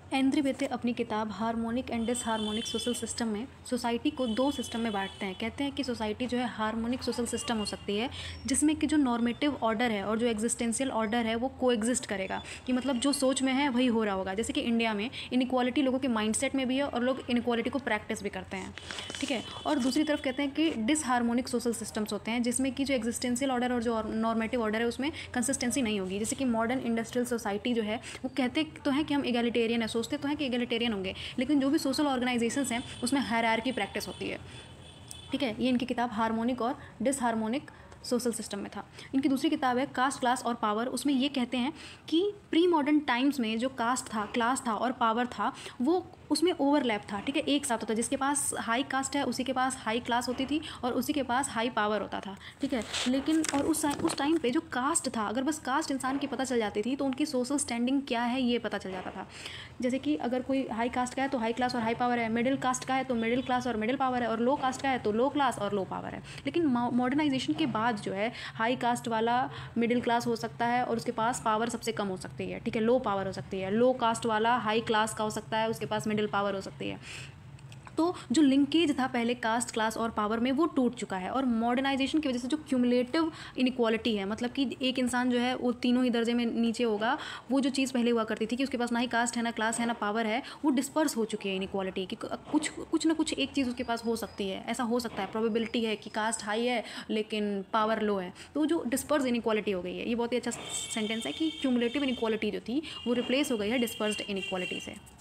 Andre Beteille अपनी किताब harmonic and disharmonic social system में सोसाइटी को दो सिस्टम में बांटते हैं। कहते हैं कि सोसाइटी जो है हार्मोनिक सोशल सिस्टम हो सकती है, जिसमें कि जो नॉर्मेटिव ऑर्डर है और जो एग्जिस्टेंशियल ऑर्डर है वो कोएग्जिस्ट करेगा, कि मतलब जो सोच में है वही हो रहा होगा। जैसे कि इंडिया में इनइक्वालिटी लोगों के माइंडसेट में भी है और लोग इनइक्वालिटी को प्रैक्टिस भी करते हैं, ठीक है। और दूसरी तरफ कहते हैं कि डिसहार्मोनिक सोशल सिस्टम्स होते हैं, जिसमें कि जो एग्जिस्टेंशियल ऑर्डर और जो नॉर्मेटिव ऑर्डर है उसमें कंसिस्टेंसी नहीं होगी। जैसे कि मॉडर्न इंडस्ट्रियल सोसाइटी जो है वो कहते तो हैं कि हम एगैलिटेरियन है, सोचते तो हैं कि एगैलिटेरियन होंगे, लेकिन जो भी सोशल ऑर्गेनाइजेशंस हैं उसमें हायरार्की प्रैक्टिस होती है, ठीक है। ये इनकी किताब हार्मोनिक और डिसहार्मोनिक सोशल सिस्टम में था। इनकी दूसरी किताब है कास्ट, क्लास और पावर। उसमें ये कहते हैं कि प्री मॉडर्न टाइम्स में जो कास्ट था, क्लास था और पावर था, वो उसमें ओवरलैप था, ठीक है, एक साथ होता। जिसके पास हाई कास्ट है उसी के पास हाई क्लास होती थी और उसी के पास हाई पावर होता था, ठीक है। लेकिन और उस टाइम पे जो कास्ट था, अगर बस कास्ट इंसान की पता चल जाती थी तो उनकी सोशल स्टैंडिंग क्या है ये पता चल जाता था। जैसे कि अगर कोई हाई कास्ट का है तो हाई क्लास और हाई पावर है, मिडिल कास्ट का है तो मिडिल क्लास और मिडिल पावर है, और लो कास्ट का है तो लो क्लास और लो पावर है। लेकिन मॉडर्नाइजेशन के बाद जो है हाई कास्ट वाला मिडिल क्लास हो सकता है और उसके पास पावर सबसे कम हो सकती है, ठीक है, लो पावर हो सकती है। लो कास्ट वाला हाई क्लास का हो सकता है, उसके पास मिडिल पावर हो सकती है। तो जो लिंकेज था पहले कास्ट, क्लास और पावर में वो टूट चुका है, और मॉडर्नाइजेशन की वजह से जो क्यूमुलेटिव इनइक्वालिटी है, मतलब कि एक इंसान जो है वो तीनों ही दर्जे में नीचे होगा, वो जो चीज़ पहले हुआ करती थी कि उसके पास ना ही कास्ट है, ना क्लास है, ना पावर है, वो डिस्पर्स हो चुकी है इनइक्वालिटी कि कुछ ना कुछ एक चीज़ उसके पास हो सकती है। ऐसा हो सकता है, प्रोबेबिलिटी है कि कास्ट हाई है लेकिन पावर लो है, तो जो डिस्पर्स इनइक्वालिटी हो गई है। ये बहुत ही अच्छा सेंटेंस है कि क्यूमुलेटिव इनइक्वालिटी जो थी वो रिप्लेस हो गई है डिस्पर्स्ड इनइक्वालिटी से।